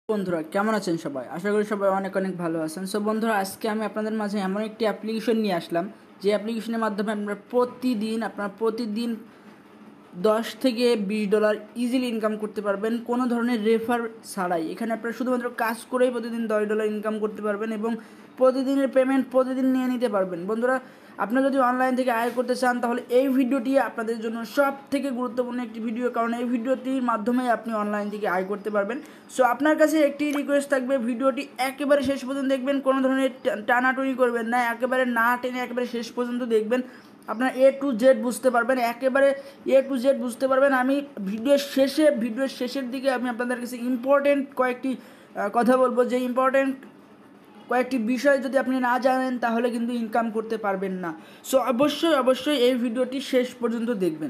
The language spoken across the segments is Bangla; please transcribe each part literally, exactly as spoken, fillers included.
বন্ধুরা কেমন আছেন সবাই? আশা করি সবাই অনেক অনেক ভালো আছেন। সো বন্ধুরা, আজকে আমি আপনাদের মাঝে এমন একটি অ্যাপ্লিকেশন নিয়ে আসলাম, যে অ্যাপ্লিকেশনের মাধ্যমে আপনারা প্রতিদিন আপনারা প্রতিদিন দশ থেকে বিশ ডলার ইজিলি ইনকাম করতে পারবেন, কোনো ধরনের রেফার ছাড়াই। এখানে আপনারা শুধুমাত্র কাজ করেই প্রতিদিন দশ ডলার ইনকাম করতে পারবেন এবং প্রতিদিনের পেমেন্ট প্রতিদিন নিয়ে নিতে পারবেন। বন্ধুরা, আপনারা যদি অনলাইন থেকে আয় করতে চান তাহলে এই ভিডিওটি আপনাদের জন্য সব থেকে গুরুত্বপূর্ণ একটি ভিডিও, কারণ এই ভিডিওটির মাধ্যমে আপনি অনলাইন থেকে আয় করতে পারবেন। সো আপনার কাছে একটি রিকোয়েস্ট থাকবে, ভিডিওটি একেবারে শেষ পর্যন্ত দেখবেন, কোনো ধরনের টানাটুনি করবেন না, একেবারে না টেনে একেবারে শেষ পর্যন্ত দেখবেন। আপনার এ টু জেড বুঝতে পারবেন, একেবারে এ টু জেড বুঝতে পারবেন। আমি ভিডিওর শেষে ভিডিওর শেষের দিকে আমি আপনাদের কাছে ইম্পর্টেন্ট কয়েকটি কথা বলবো, যে ইম্পর্টেন্ট কয়েকটি বিষয় যদি আপনি না জানেন তাহলে কিন্তু ইনকাম করতে পারবেন না। সো অবশ্যই অবশ্যই এই ভিডিওটি শেষ পর্যন্ত দেখবেন।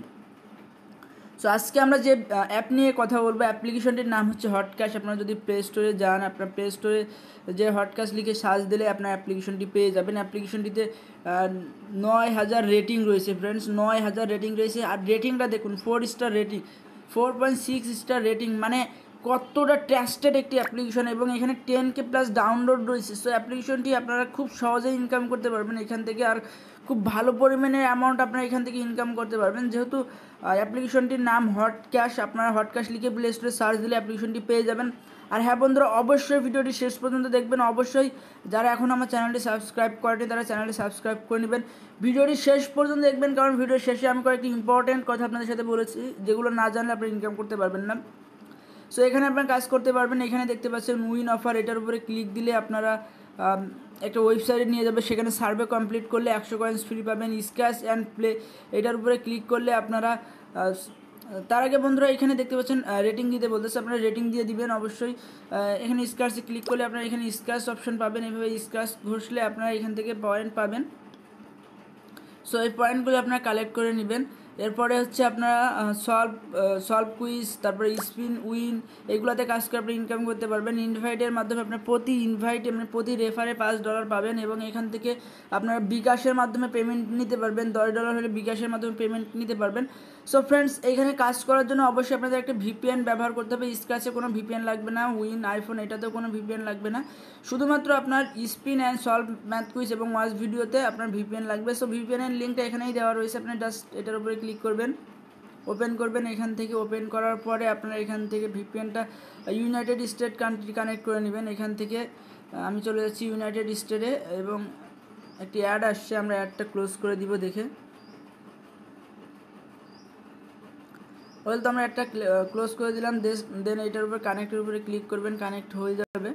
সো আজকে আমরা যে অ্যাপ নিয়ে কথা বলবো, অ্যাপ্লিকেশনটির নাম হচ্ছে হটক্যাশ। আপনারা যদি প্লে স্টোরে যান, আপনার প্লে স্টোরে যে হটক্যাশ লিখে সার্চ দিলে আপনার অ্যাপ্লিকেশনটি পেয়ে যাবেন। অ্যাপ্লিকেশনটিতে নয় হাজার রেটিং রয়েছে ফ্রেন্ডস, নয় হাজার রেটিং রয়েছে। আর রেটিংটা দেখুন, four star rating, four point six star rating, মানে কতটা ট্রাস্টেড একটি অ্যাপ্লিকেশন। এবং এখানে টেন কে প্লাস ডাউনলোড রয়েছে। সো অ্যাপ্লিকেশনটি আপনারা খুব সহজেই ইনকাম করতে পারবেন এখান থেকে, আর খুব ভালো পরিমাণে অ্যামাউন্ট আপনারা এখান থেকে ইনকাম করতে পারবেন। যেহেতু অ্যাপ্লিকেশনটির নাম হটক্যাশ, আপনারা হটক্যাশ লিখে প্লে স্টোরে সার্চ দিলে অ্যাপ্লিকেশনটি পেয়ে যাবেন। আর হ্যাঁ বন্ধুরা, অবশ্যই ভিডিওটি শেষ পর্যন্ত দেখবেন। অবশ্যই যারা এখন আমার চ্যানেলটি সাবস্ক্রাইব করেনি তারা চ্যানেলটি সাবস্ক্রাইব করে নেবেন। ভিডিওটি শেষ পর্যন্ত দেখবেন, কারণ ভিডিওর শেষে আমি কয়েকটি ইম্পর্টেন্ট কথা আপনাদের সাথে বলেছি, যেগুলো না জানলে আপনি ইনকাম করতে পারবেন না। সো এখানে আপনারা কাজ করতে পারবেন। এখানে দেখতে পাচ্ছেন উইন অফার, এটার উপরে ক্লিক দিলে আপনারা একটা ওয়েবসাইটে নিয়ে যাবে। সেখানে সার্ভে কমপ্লিট করলে একশো কয়েন্স ফ্রি পাবেন। স্ক্র্যাচ অ্যান্ড প্লে, এটার উপরে ক্লিক করলে আপনারা, তার আগে বন্ধুরা এখানে দেখতে পাচ্ছেন রেটিং দিতে বলতেছে, আপনারা রেটিং দিয়ে দিবেন অবশ্যই। এখানে স্ক্র্যাচে ক্লিক করলে আপনারা এখানে স্ক্র্যাচ অপশন পাবেন। এভাবে স্ক্র্যাচ ঘষলে আপনারা এখান থেকে পয়েন্ট পাবেন। সো এই পয়েন্টগুলো আপনারা কালেক্ট করে নেবেন। এরপরে হচ্ছে আপনারা সলভ সলভ কুইজ, তারপরে স্পিন উইন, এগুলোতে কাজ করে আপনি ইনকাম করতে পারবেন। ইনভাইটের মাধ্যমে আপনার প্রতি ইনভাইটে মানে প্রতি রেফারে পাঁচ ডলার পাবেন, এবং এখান থেকে আপনারা বিকাশের মাধ্যমে পেমেন্ট নিতে পারবেন। দশ ডলার হলে বিকাশের মাধ্যমে পেমেন্ট নিতে পারবেন। সো ফ্রেন্ডস, এইখানে কাজ করার জন্য অবশ্যই আপনাদের একটা ভিপিএন ব্যবহার করতে হবে। স্ক্র্যাচে কোনো ভিপিএন লাগবে না, উইন আইফোন এটাতেও কোনো ভিপিএন লাগবে না, শুধুমাত্র আপনার spin and solve math quiz এবং ওয়াচ ভিডিওতে আপনার ভিপিএন লাগবে। সো ভিপিএনের লিঙ্কটা এখানেই দেওয়া রয়েছে, আপনি জাস্ট এটার উপরে ক্লিক করবেন, ওপেন করবেন। এখান থেকে ওপেন করার পরে আপনারা এখান থেকে ভিপিএনটা ইউনাইটেড স্টেট কান্ট্রি কানেক্ট করে নেবেন। এখান থেকে আমি চলে যাচ্ছি ইউনাইটেড স্টেটে, এবং একটি অ্যাড আসছে, আমরা অ্যাডটা ক্লোজ করে দিব দেখে। ওয়েল, তো আমরা একটা ক্লোজ করে দিলাম। দেন এটার উপরে কানেক্টের উপরে ক্লিক করবেন, কানেক্ট হয়ে যাবে।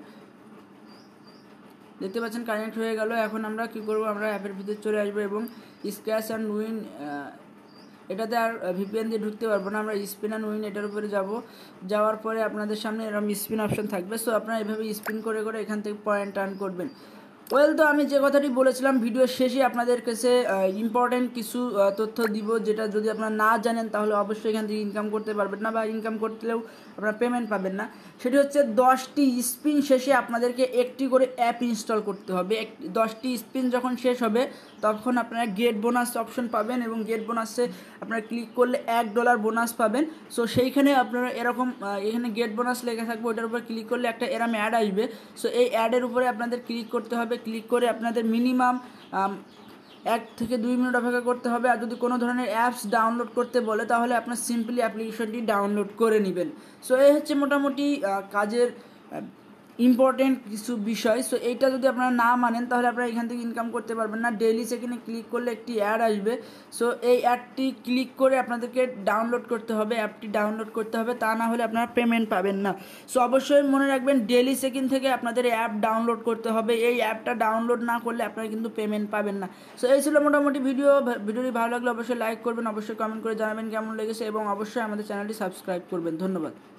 দেখতে পাচ্ছেন কানেক্ট হয়ে গেল। এখন আমরা কি করব, আমরা অ্যাপের ভিতরে চলে আসবো এবং স্ক্র্যাচ অ্যান্ড উইন, এটাতে আর ভিপিএন দিয়ে ঢুকতে পারবো না। আমরা স্পিন অ্যান্ড উইন এটার উপরে যাব। যাওয়ার পরে আপনাদের সামনে এরকম স্পিন অপশন থাকবে। সো আপনারা এভাবে স্পিন করে করে এখান থেকে পয়েন্ট আর্ন করবেন। ওয়েল, তো আমি যে কথাটি বলেছিলাম ভিডিওর শেষে আপনাদের কাছে ইম্পর্টেন্ট কিছু তথ্য দিব, যেটা যদি আপনারা না জানেন তাহলে অবশ্যই এখান থেকে ইনকাম করতে পারবেন না, বা ইনকাম করলেও আপনারা পেমেন্ট পাবেন না। সেটি হচ্ছে দশটি স্পিন শেষে আপনাদেরকে একটি করে অ্যাপ ইনস্টল করতে হবে। এক দশটি স্পিন যখন শেষ হবে তখন আপনারা গেট বোনাস অপশন পাবেন, এবং গেট বোনাসে আপনারা ক্লিক করলে এক ডলার বোনাস পাবেন। সো সেইখানে আপনারা এরকম এখানে গেট বোনাস লেখা থাকবে, ওটার উপর ক্লিক করলে একটা এরম অ্যাড আসবে। সো এই অ্যাডের উপরে আপনাদের ক্লিক করতে হবে। ক্লিক করে আপনাদের মিনিমাম এক থেকে দুই মিনিট অপেক্ষা করতে হবে। আর যদি কোনো ধরনের অ্যাপস ডাউনলোড করতে বলে তাহলে আপনার সিম্পলি অ্যাপ্লিকেশনটি ডাউনলোড করে নেবেন। সো এই হচ্ছে মোটামুটি কাজের ইম্পর্টেন্ট কিছু বিষয়। সো এইটা যদি আপনারা না মানেন তাহলে আপনারা এখান থেকে ইনকাম করতে পারবেন না। ডেইলি সেখানে ক্লিক করলে একটি অ্যাড আসবে। সো এই অ্যাডটি ক্লিক করে আপনাদেরকে ডাউনলোড করতে হবে, অ্যাপটি ডাউনলোড করতে হবে, তা না হলে আপনারা পেমেন্ট পাবেন না। সো অবশ্যই মনে রাখবেন, ডেইলি সেকেন্ড থেকে আপনাদের অ্যাপ ডাউনলোড করতে হবে। এই অ্যাপটা ডাউনলোড না করলে আপনারা কিন্তু পেমেন্ট পাবেন না। সো এই ছিল মোটামুটি ভিডিও। ভিডিওটি ভালো লাগলে অবশ্যই লাইক করবেন, অবশ্যই কমেন্ট করে জানাবেন কেমন লেগেছে, এবং অবশ্যই আমাদের চ্যানেলটি সাবস্ক্রাইব করবেন। ধন্যবাদ।